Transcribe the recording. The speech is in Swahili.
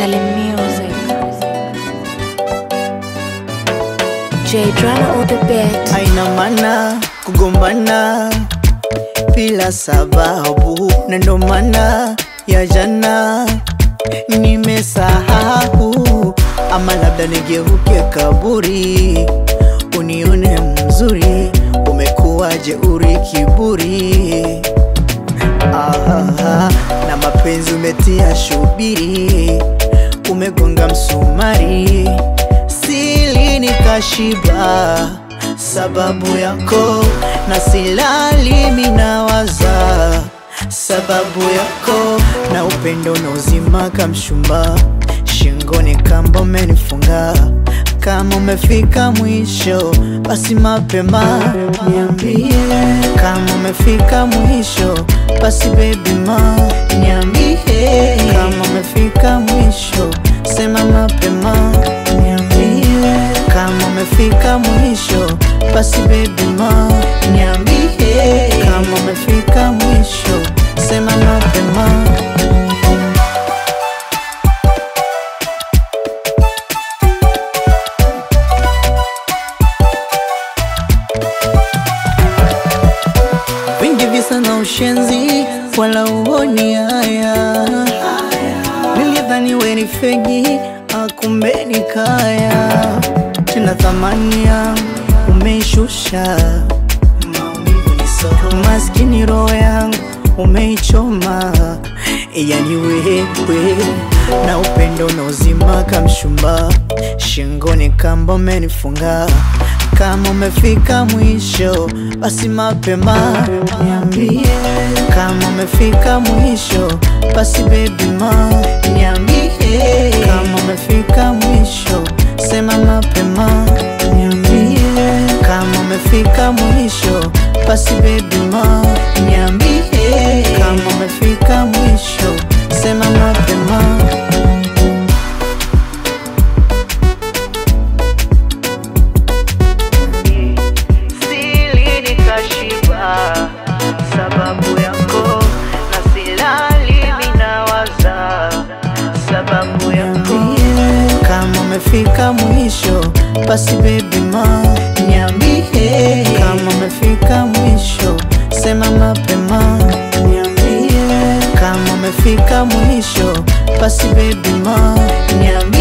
Kali Music. J Drama on the beat. Haina maana kugombana bila sababu, na ndo maana ya jana nimesahau. Ama labda nigeuke kaburi, unione mzuri, umekuwa jeuri kiburi. Na mapenzi umetia shubiri, umegonga msumari, sili nikashiba sababu yako, na silali minawaza sababu yako, na upendo na uzima kamshumba, shingoni kamba umenifunga. Kama umefika mwisho basi mapema niambie, kama umefika mwisho basi baby ma niambie, kama umefika mwisho sema mapema niambie, kama umefika mwisho basi baby ma niambie, kama umefika mwisho sema mapema. Sana ushenzi wala uoni haya, nilidhani we ni fegi, akumbe ni kaya. Tena thamani yangu umeishusha, maumivu ni soko, maskini roho yangu umeichoma. Yani wewe na upendo na uzima kamshumba, shingoni kamba umenifunga. Kama umefika mwisho basi mapema niambie, kama umefika mwisho basi baby ma niambie, kama umefika mwisho sema mapema niambie, kama umefika mwisho basi baby ma niambie, kama umefika mwisho sema mapema. Sababu yako na silali minawaza sababu yako, kama umefika mwisho basi baby ma niambie, kama umefika mwisho sema mapema niambie, kama umefika mwisho basi baby ma niambie.